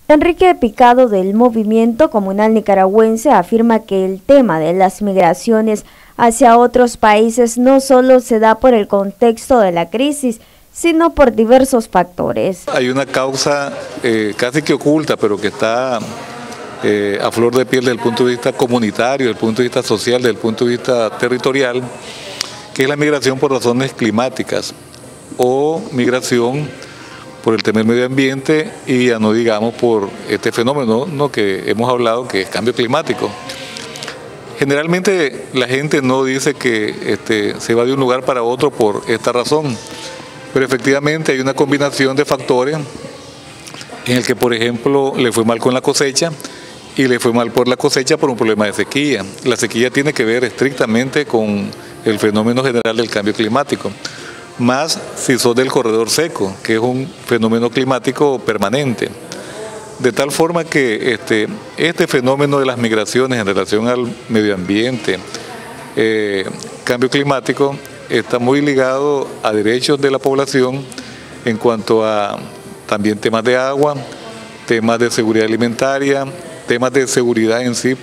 Enrique Picado del Movimiento Comunal Nicaragüense afirma que el tema de las migraciones hacia otros países no solo se da por el contexto de la crisis, sino por diversos factores. Hay una causa casi que oculta, pero que está a flor de piel desde el punto de vista comunitario, desde el punto de vista social, desde el punto de vista territorial, que es la migración por razones climáticas o migración por el tema del medio ambiente y ya no digamos por este fenómeno que hemos hablado, que es cambio climático. Generalmente la gente no dice que se va de un lugar para otro por esta razón, pero efectivamente hay una combinación de factores en el que, por ejemplo, le fue mal con la cosecha y le fue mal por la cosecha por un problema de sequía. La sequía tiene que ver estrictamente con el fenómeno general del cambio climático, más si sos del corredor seco, que es un fenómeno climático permanente. De tal forma que este fenómeno de las migraciones en relación al medio ambiente, cambio climático, está muy ligado a derechos de la población en cuanto a también temas de agua, temas de seguridad alimentaria, temas de seguridad en sí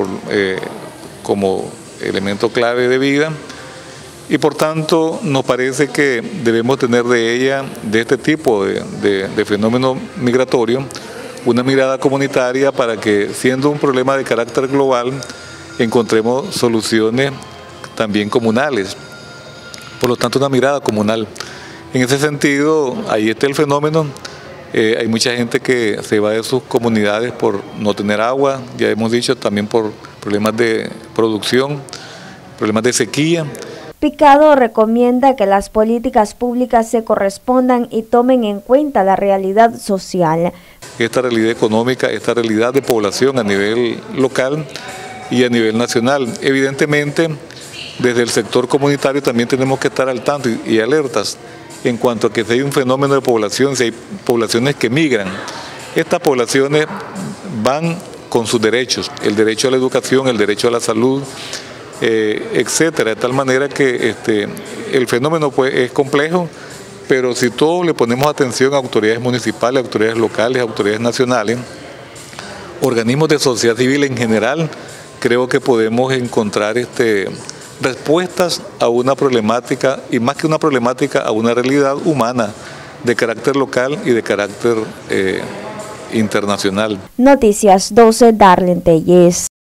como elemento clave de vida. Y por tanto nos parece que debemos tener de este tipo de fenómeno migratorio, una mirada comunitaria para que, siendo un problema de carácter global, encontremos soluciones también comunales. Por lo tanto, una mirada comunal. En ese sentido, ahí está el fenómeno. Hay mucha gente que se va de sus comunidades por no tener agua, ya hemos dicho, también por problemas de producción, problemas de sequía. Picado recomienda que las políticas públicas se correspondan y tomen en cuenta la realidad social. Esta realidad económica, esta realidad de población a nivel local y a nivel nacional. Evidentemente, desde el sector comunitario también tenemos que estar al tanto y alertas en cuanto a que si hay un fenómeno de población, si hay poblaciones que migran. Estas poblaciones van con sus derechos, el derecho a la educación, el derecho a la salud, etcétera, de tal manera que el fenómeno pues, es complejo, pero si todos le ponemos atención a autoridades municipales, autoridades locales, autoridades nacionales, organismos de sociedad civil en general, creo que podemos encontrar respuestas a una problemática, y más que una problemática, a una realidad humana de carácter local y de carácter internacional. Noticias 12, Darlene Telles.